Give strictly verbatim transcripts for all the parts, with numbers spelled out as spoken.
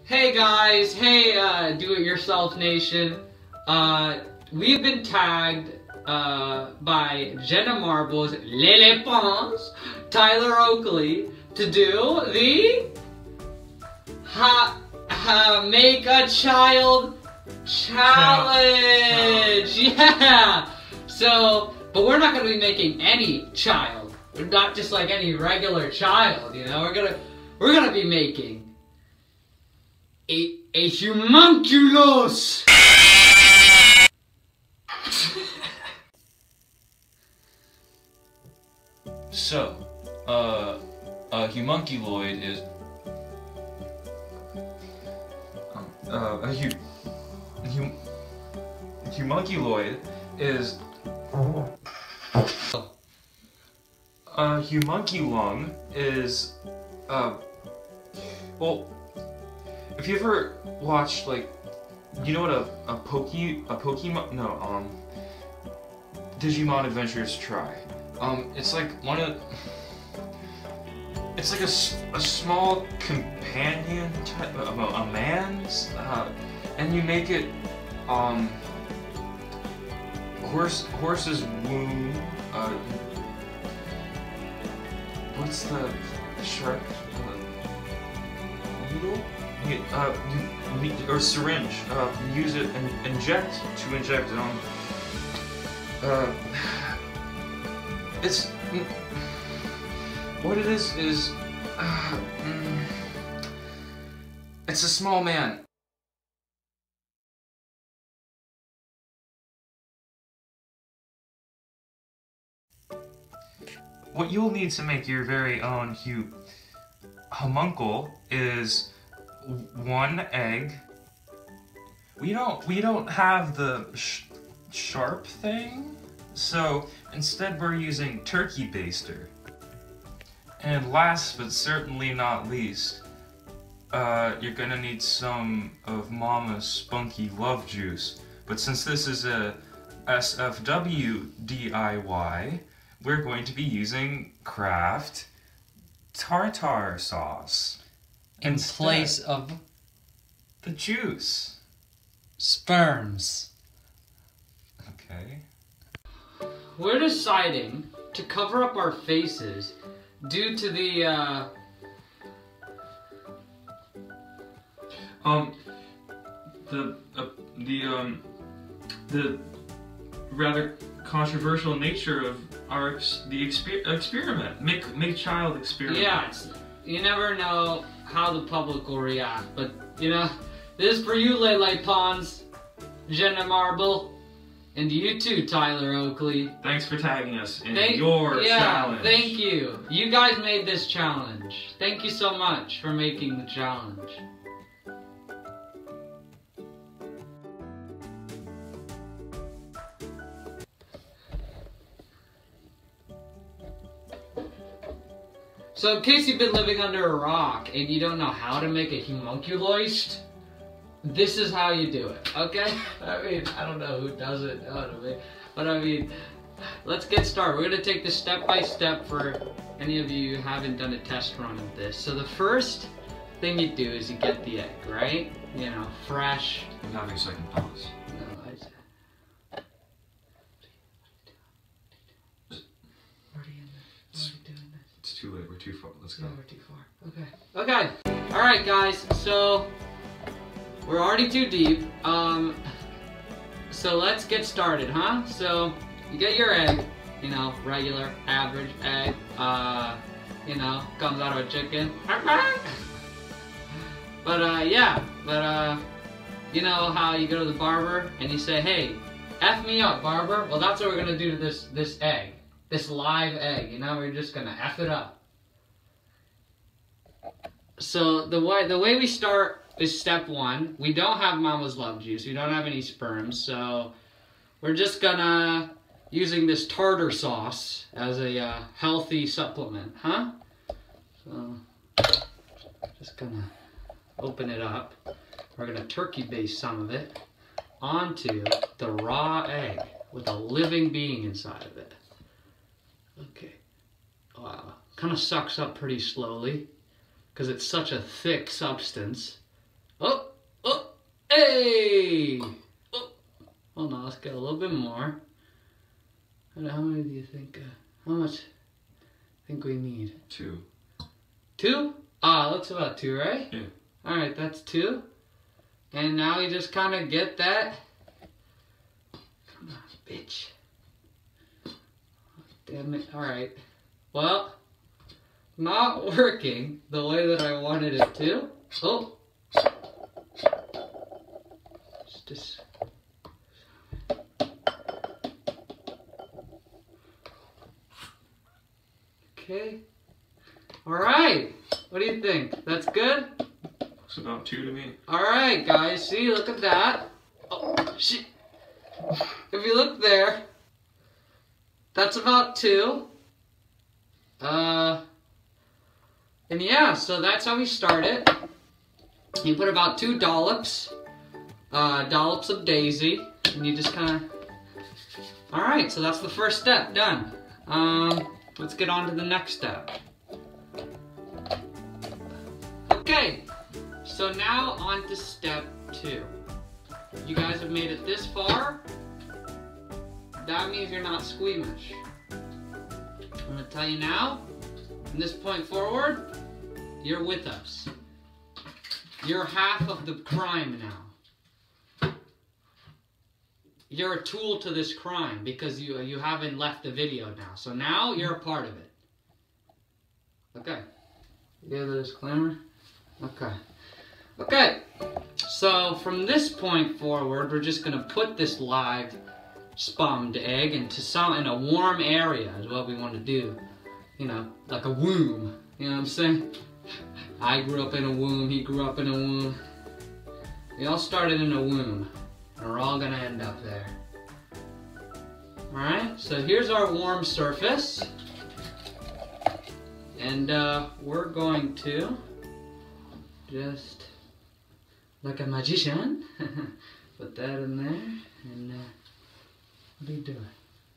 Hey guys, hey uh, do-it-yourself nation. Uh, we've been tagged uh, by Jenna Marbles, Lily Pons, Tyler Oakley to do the ha, ha make a child challenge. Yeah. So, but we're not gonna be making any child. We're not just like any regular child, you know. We're gonna we're gonna be making A, a Homunculus! So, uh, a homunculoid is, um, uh, a hu, hum, homunculoid is, a homunculum is, uh, well, if you ever watched, like, you know what a, a Poke, a Pokemon, no, um, Digimon Adventures Try. Um, it's like one of, it's like a, a small companion type, a, a man's, uh, and you make it, um, horse, horse's womb, uh, what's the shark, uh, needle? Uh, you, or syringe, uh, use it and inject, to inject, um, uh, it's, what it is, is, uh, mm, it's a small man. What you'll need to make your very own hu homuncule is one egg. We don't we don't have the sh sharp thing, so instead we're using turkey baster. And last but certainly not least, uh, you're gonna need some of Mama's spunky love juice. But since this is a S F W D I Y, we're going to be using Kraft tartar sauce In instead. place of The juice. sperms. Okay. We're deciding to cover up our faces due to the, uh... Um, the, uh, the, um, the rather controversial nature of our, ex the exper experiment. Make, make child experiment. Yeah, it's, you never know how the public will react, but, you know, this is for you, Lele Pons, Jenna Marble, and you too, Tyler Oakley. Thanks for tagging us in Thank, your yeah, challenge. thank you. You guys made this challenge. Thank you so much for making the challenge. So in case you've been living under a rock and you don't know how to make a homunculus, this is how you do it, okay? I mean, I don't know who does it, you know what I mean? But I mean, let's get started. We're gonna take this step by step for any of you who haven't done a test run of this. So the first thing you do is you get the egg, right? You know, fresh. I'm having second thoughts. No, I just... What are you in there? What are you doing this? It's too late, we're too far, let's go. No, we're too far. Okay. Okay. Alright guys, so we're already too deep. Um so let's get started, huh? So you get your egg, you know, regular, average egg, uh, you know, comes out of a chicken. But uh yeah, but uh you know how you go to the barber and you say, hey, F me up, barber? Well, that's what we're gonna do to this this egg. This live egg, you know, we're just gonna F it up. So the way the way we start is step one. We don't have Mama's love juice. We don't have any sperms, so we're just gonna using this tartar sauce as a uh, healthy supplement, huh? So just gonna open it up. We're gonna turkey baste some of it onto the raw egg with a living being inside of it. Okay. Wow. Kind of sucks up pretty slowly because it's such a thick substance. Oh, oh, hey! Oh, hold on, let's get a little bit more. How many do you think, uh, how much think we need? Two. Two? Ah, looks about two, right? Yeah. Alright, that's two. And now you just kind of get that. Come on, bitch. Damn it. Alright. Well, not working the way that I wanted it to. Oh. Just, just. Okay. Alright. What do you think? That's good? Looks about two to me. Alright, guys. See, look at that. Oh, shit. If you look there, that's about two. Uh, and yeah, so that's how we start it. You put about two dollops, uh, dollops of daisy, and you just kind of. Alright, so that's the first step, done. Um, let's get on to the next step. Okay, so now on to step two. You guys have made it this far. That means you're not squeamish. I'm gonna tell you now, from this point forward, you're with us. You're half of the crime now. You're a tool to this crime because you you haven't left the video now. So now you're a part of it. Okay. You hear the disclaimer? Okay. Okay. So from this point forward, we're just gonna put this live spawned egg into some in a warm area is what we want to do. You know, like a womb. You know what I'm saying? I grew up in a womb, he grew up in a womb. We all started in a womb, and we're all gonna end up there. Alright, so here's our warm surface. And uh, we're going to just, like a magician, put that in there, and uh, what are you doing?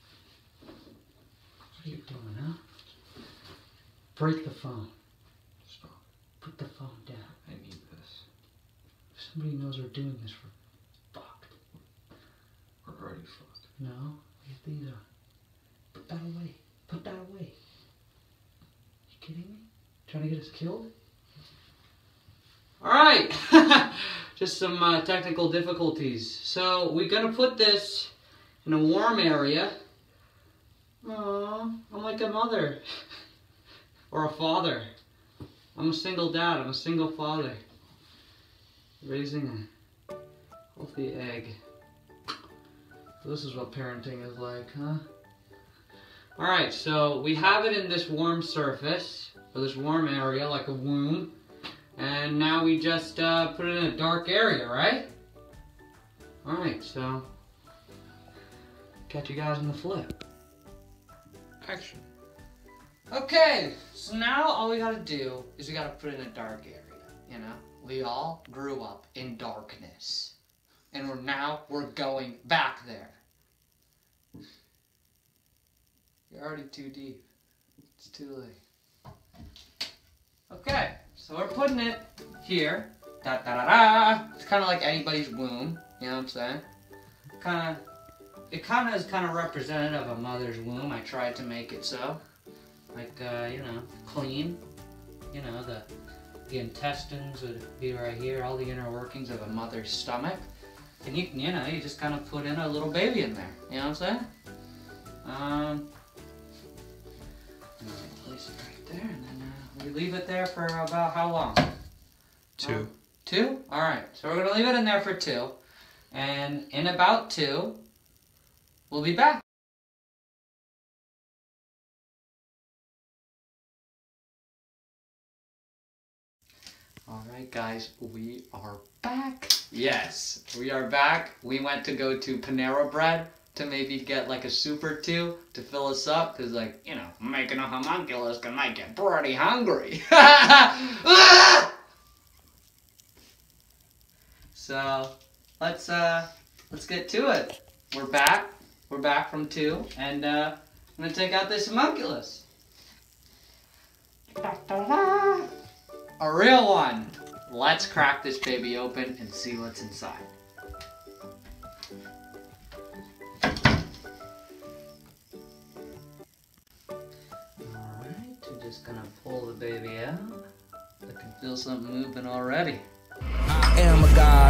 What are you doing, huh? Break the phone. Stop. Put the phone down. I need this. If somebody knows we're doing this, we're fucked. We're already fucked. No, leave these on. Put that away. Put that away. You kidding me? Trying to get us killed? Alright! Just some uh, technical difficulties. So, we're gonna put this in a warm area. Aww, I'm like a mother. Or a father. I'm a single dad, I'm a single father. Raising a healthy egg. This is what parenting is like, huh? Alright, so we have it in this warm surface, or this warm area, like a womb. And now we just uh, put it in a dark area, right? Alright, so catch you guys in the flip. Action. Okay, so now all we gotta do is we gotta put it in a dark area, you know? We all grew up in darkness. And we're now, we're going back there. You're already too deep. It's too late. Okay, so we're putting it here. Da da da da! It's kind of like anybody's womb, you know what I'm saying? Kind of, it kind of is kind of representative of a mother's womb. I tried to make it so. Like, uh, you know, clean. You know, the, the intestines would be right here, all the inner workings of a mother's stomach. And you, you know, you just kind of put in a little baby in there. You know what I'm saying? Um, place it right there, and then uh, we leave it there for about how long? Two. Um, two? Alright, so we're going to leave it in there for two. And in about two, we'll be back. Alright guys, we are back. Yes, we are back. We went to go to Panera Bread to maybe get like a soup or two to fill us up. Cause like, you know, making a homunculus can make you pretty hungry. So, let's uh, let's get to it. We're back. We're back from two. And uh, I'm gonna take out this homunculus. A real one. let's crack this baby open and see what's inside. Alright, we're just gonna pull the baby out. I can feel something moving already. I am a god.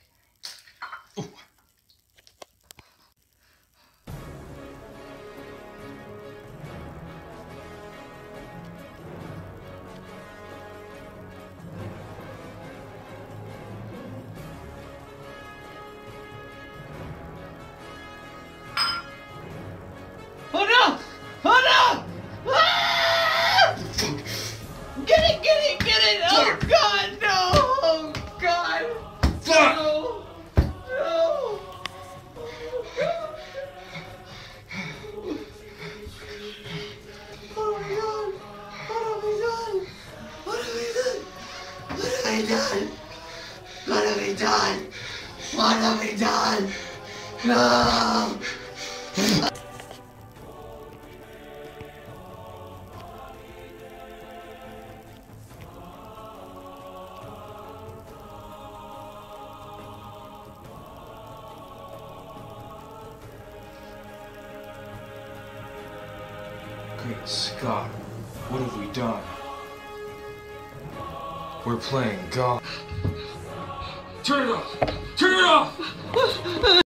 Oh no! Oh no! Ah! Get it, get it, get it! Oh god, no! Oh god! Fuck! No! No! Oh my god! What have we done? What have we done? What have we done? What have we done? What have we done? No! Great Scott, what have we done? We're playing God. Turn it off! Turn it off!